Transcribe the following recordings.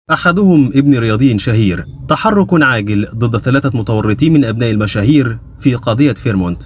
أحدهم ابن رياضي شهير، تحرك عاجل ضد 3 متورطين من أبناء المشاهير في قضية فيرمونت.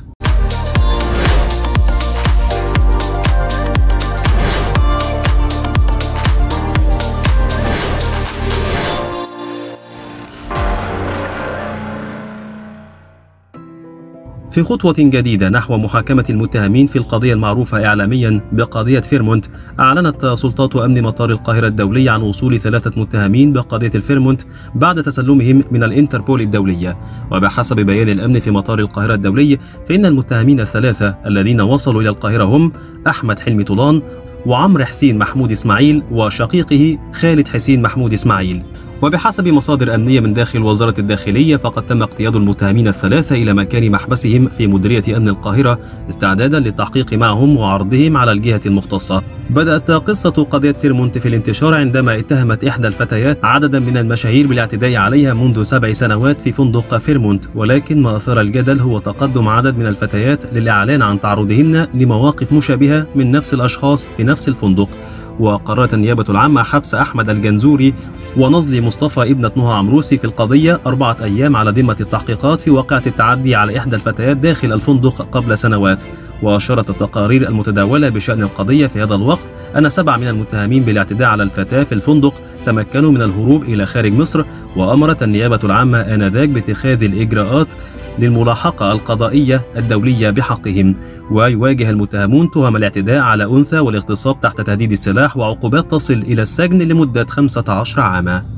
في خطوة جديدة نحو محاكمة المتهمين في القضية المعروفة إعلاميا بقضية فيرمونت، أعلنت سلطات أمن مطار القاهرة الدولي عن وصول 3 متهمين بقضية الفيرمونت بعد تسلمهم من الإنتربول الدولية. وبحسب بيان الأمن في مطار القاهرة الدولي، فإن المتهمين ال3 الذين وصلوا إلى القاهرة هم أحمد حلمي طولان، وعمرو حسين محمود إسماعيل، وشقيقه خالد حسين محمود إسماعيل. وبحسب مصادر أمنية من داخل وزارة الداخلية، فقد تم اقتياد المتهمين ال3 إلى مكان محبسهم في مديرية أمن القاهرة استعدادا للتحقيق معهم وعرضهم على الجهة المختصة. بدأت قصة قضية فيرمونت في الانتشار عندما اتهمت إحدى الفتيات عددا من المشاهير بالاعتداء عليها منذ 7 سنوات في فندق فيرمونت، ولكن ما أثار الجدل هو تقدم عدد من الفتيات للإعلان عن تعرضهن لمواقف مشابهة من نفس الأشخاص في نفس الفندق. وقررت النيابة العامة حبس أحمد الجنزوري ونظلي مصطفى ابنة نهى عمروسي في القضية 4 أيام على ذمة التحقيقات في واقعة التعدي على إحدى الفتيات داخل الفندق قبل سنوات. وأشارت التقارير المتداولة بشأن القضية في هذا الوقت أن 7 من المتهمين بالاعتداء على الفتاة في الفندق تمكنوا من الهروب إلى خارج مصر، وأمرت النيابة العامة آنذاك باتخاذ الإجراءات للملاحقة القضائية الدولية بحقهم. ويواجه المتهمون تهم الاعتداء على أنثى والاغتصاب تحت تهديد السلاح وعقوبات تصل إلى السجن لمدة 15 عاما.